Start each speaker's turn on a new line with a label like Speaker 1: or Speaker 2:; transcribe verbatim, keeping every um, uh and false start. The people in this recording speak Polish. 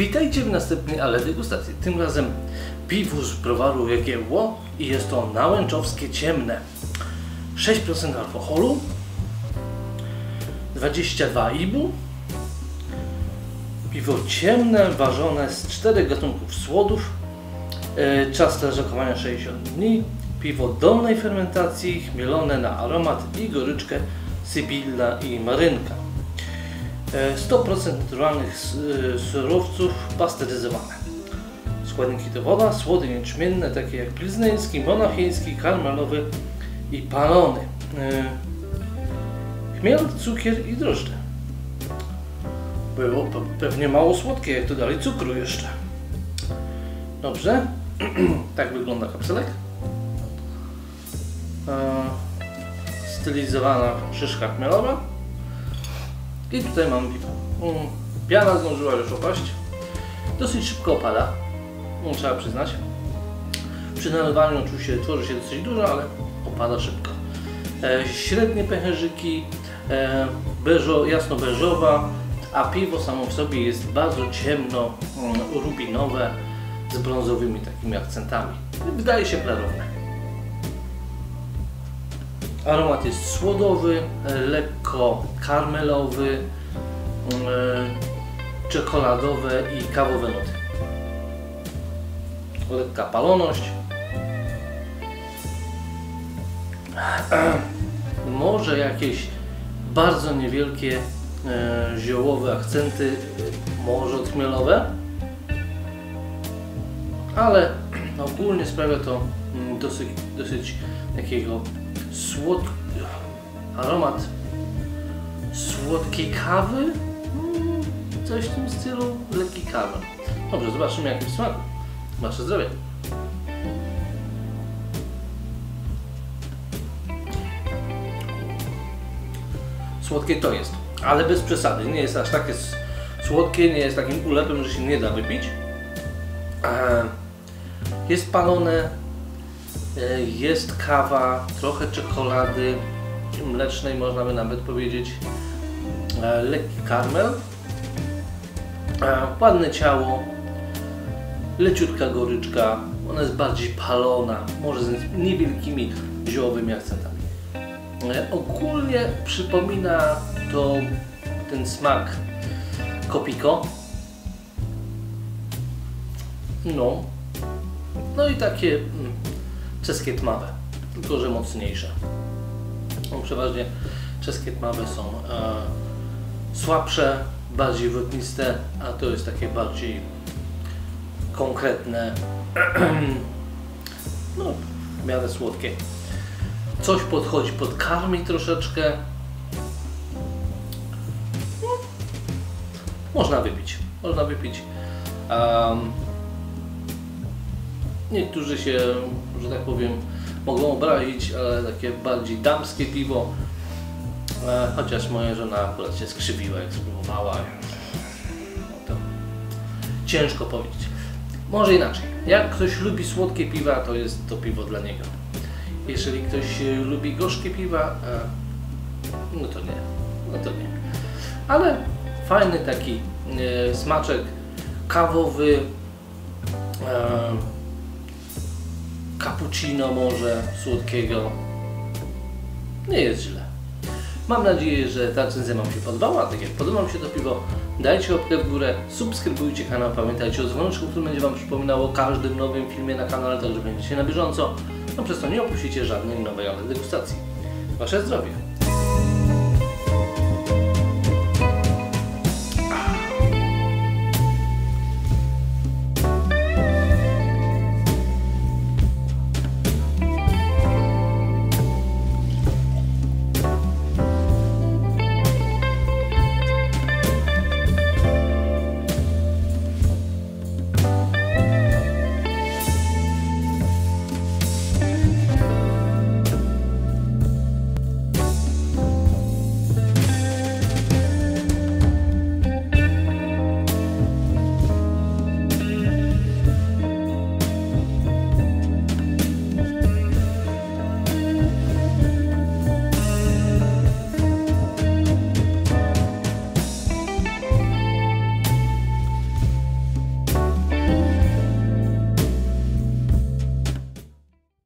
Speaker 1: Witajcie w następnej ale degustacji. Tym razem piwo z browaru Jagiełło i jest to nałęczowskie ciemne. sześć procent alkoholu, dwadzieścia dwa I B U. Piwo ciemne, ważone z czterech gatunków słodów. Czas leżakowania sześćdziesiąt dni. Piwo dolnej fermentacji, chmielone na aromat i goryczkę sybilla i marynka. sto procent naturalnych surowców pasteryzowane. Składniki to woda, słody jęczmienne takie jak pilzneński, monachiński, karmelowy i palony. Chmiel, cukier i drożdże. Było pewnie mało słodkie, jak dodali cukru jeszcze. Dobrze, tak wygląda kapselek. Stylizowana szyszka chmielowa. I tutaj mam piwo. Piana zdążyła już opaść. Dosyć szybko opada, trzeba przyznać. Przy nalewaniu oczywiście tworzy się dosyć dużo, ale opada szybko. E, średnie pęcherzyki, e, beżo, jasno-beżowa, a piwo samo w sobie jest bardzo ciemno, mm, rubinowe, z brązowymi takimi akcentami. Wydaje się klarowne. Aromat jest słodowy, lekko karmelowy, e, czekoladowe i kawowe nuty. Lekka paloność. Może jakieś bardzo niewielkie e, ziołowe akcenty, może odchmielowe, ale ogólnie sprawia to dosyć, dosyć takiego słod... aromat słodkiej kawy, coś w tym stylu, lekki kawy. Dobrze, zobaczymy jaki w smaku. Wasze zdrowie. Słodkie to jest, ale bez przesady. Nie jest aż takie słodkie, nie jest takim ulepem, że się nie da wypić. Jest palone, jest kawa, trochę czekolady mlecznej, można by nawet powiedzieć. Lekki karmel, ładne ciało, leciutka goryczka, ona jest bardziej palona, może z niewielkimi ziołowymi akcentami. Ogólnie przypomina to ten smak kopiko. No, no i takie mm, czeskie tmawe, tylko że mocniejsze. No, przeważnie czeskie tmawe są e, słabsze, bardziej wodniste, a to jest takie bardziej konkretne, no w miarę słodkie. Coś podchodzi pod karmi troszeczkę. No, można wypić, można wypić. Um, niektórzy się, że tak powiem, mogą obrazić, ale takie bardziej damskie piwo. E, chociaż moja żona akurat się skrzywiła, jak spróbowała. No to ciężko powiedzieć. Może inaczej. Jak ktoś lubi słodkie piwa, to jest to piwo dla niego. Jeżeli ktoś lubi gorzkie piwa, no to nie, no to nie. Ale fajny taki e, smaczek kawowy, e, cappuccino może słodkiego, nie jest źle. Mam nadzieję, że ta recenzja Wam się podobała. Tak jak podoba Wam się to piwo, dajcie łapkę w górę, subskrybujcie kanał, pamiętajcie o dzwoneczku, który będzie Wam przypominało o każdym nowym filmie na kanale, tak że będziecie na bieżąco. No przez to nie opuścicie żadnej nowej ale degustacji. Wasze zdrowie!